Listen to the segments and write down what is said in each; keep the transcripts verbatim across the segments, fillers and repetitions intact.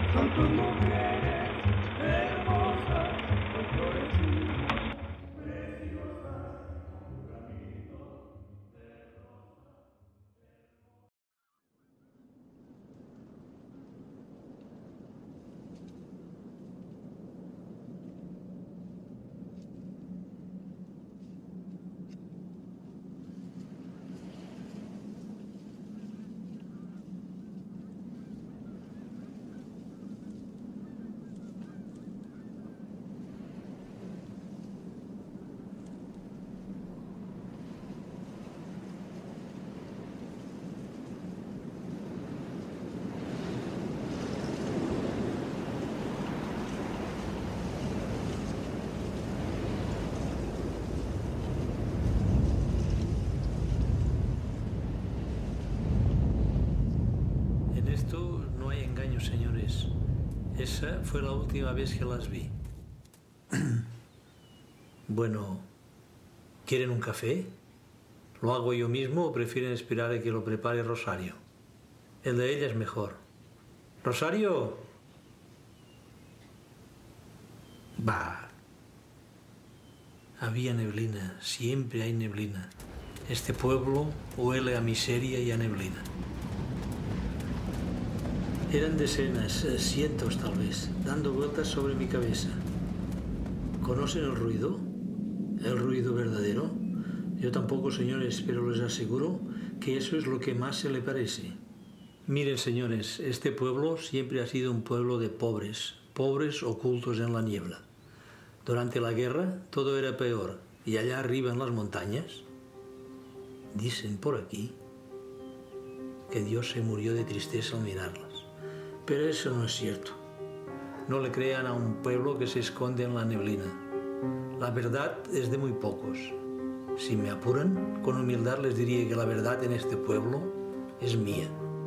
Son tus mujeres hermosas, con florecitas, preciosas, con tu camino de rosa. En esto no hay engaño, señores. Esa fue la última vez que las vi. Bueno, ¿quieren un café? ¿Lo hago yo mismo o prefieren esperar a que lo prepare Rosario? El de ella es mejor. ¡Rosario! Bah. Había neblina, siempre hay neblina. Este pueblo huele a miseria y a neblina. Eran decenas, cientos tal vez, dando vueltas sobre mi cabeza. ¿Conocen el ruido? ¿El ruido verdadero? Yo tampoco, señores, pero les aseguro que eso es lo que más se le parece. Miren, señores, este pueblo siempre ha sido un pueblo de pobres, pobres ocultos en la niebla. Durante la guerra todo era peor, y allá arriba en las montañas, dicen por aquí que Dios se murió de tristeza al mirarlas. Pero eso no es cierto. No le crean a un pueblo que se esconde en la neblina. La verdad es de muy pocos. Si me apuran, con humildad les diría que la verdad en este pueblo es mía.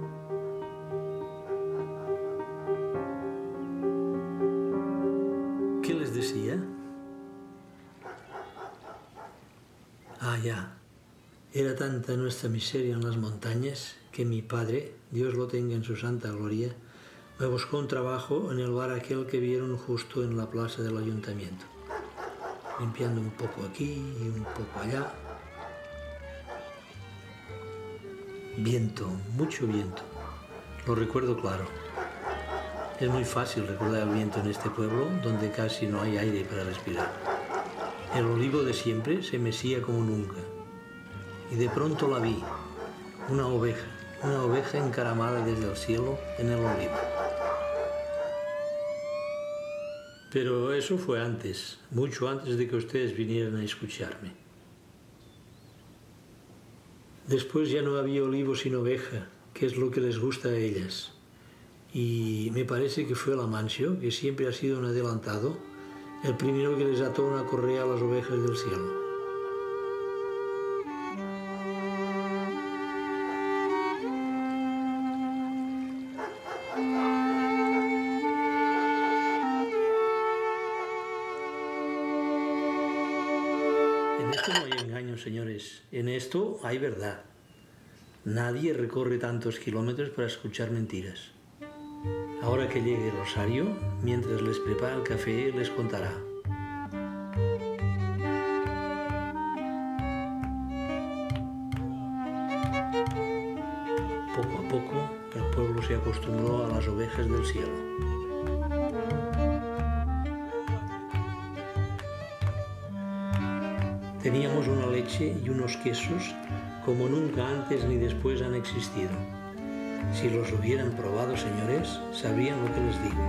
¿Qué les decía? Ah, ya. Era tanta nuestra miseria en las montañas que mi padre, Dios lo tenga en su santa gloria, me buscó un trabajo en el bar aquel que vieron justo en la plaza del ayuntamiento, limpiando un poco aquí y un poco allá. Viento, mucho viento, lo recuerdo claro. Es muy fácil recordar el viento en este pueblo donde casi no hay aire para respirar. El olivo de siempre se mecía como nunca. Y de pronto la vi, una oveja, una oveja encaramada desde el cielo en el olivo. Pero eso fue antes, mucho antes de que ustedes vinieran a escucharme. Después ya no había olivo sin oveja, que es lo que les gusta a ellas. Y me parece que fue el Amancio, que siempre ha sido un adelantado, el primero que les ató una correa a las ovejas del cielo. En esto no hay engaño, señores. En esto hay verdad. Nadie recorre tantos kilómetros para escuchar mentiras. Ahora que llegue Rosario, mientras les prepara el café, les contará. Poco a poco, el pueblo se acostumbró a las ovejas del cielo. Teníamos una leche y unos quesos como nunca antes ni después han existido. Si los hubieran probado, señores, sabrían lo que les digo.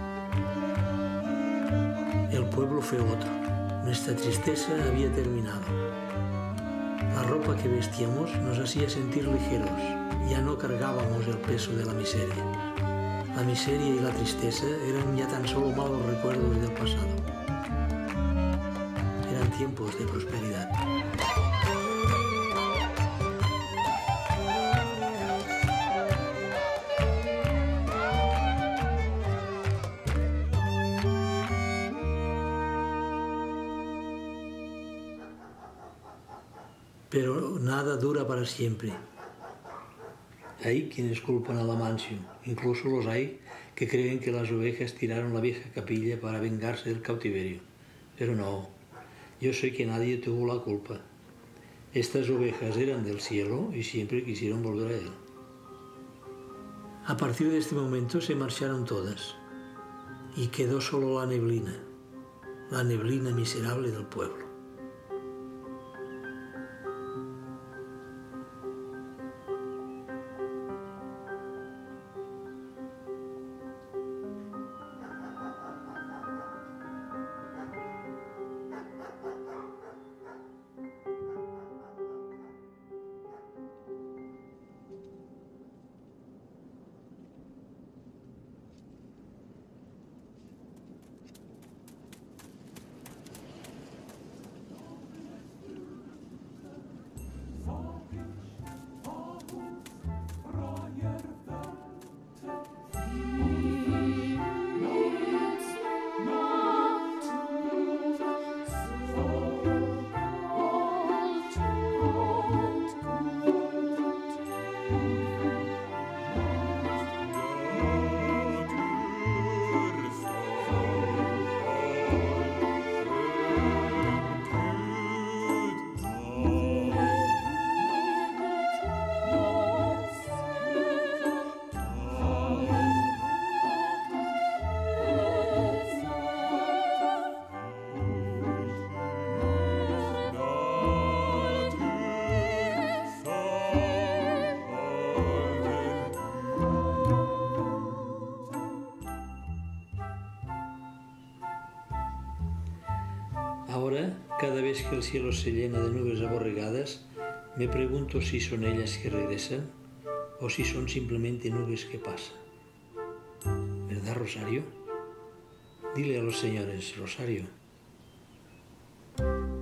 El pueblo fue otro. Nuestra tristeza había terminado. La ropa que vestíamos nos hacía sentir ligeros. Ya no cargábamos el peso de la miseria. La miseria y la tristeza eran ya tan solo malos recuerdos del pasado. Eran tiempos de prosperidad. Pero nada dura para siempre. Hay quienes culpan a la mansión, incluso los hay que creen que las ovejas tiraron la vieja capilla para vengarse del cautiverio. Pero no, yo sé que nadie tuvo la culpa. Estas ovejas eran del cielo y siempre quisieron volver a él. A partir de este momento se marcharon todas y quedó solo la neblina, la neblina miserable del pueblo. Ahora, cada vez que el cielo se llena de nubes aborregadas, me pregunto si son ellas que regresan o si son simplemente nubes que pasan. ¿Verdad, Rosario? Dile a los señores, Rosario.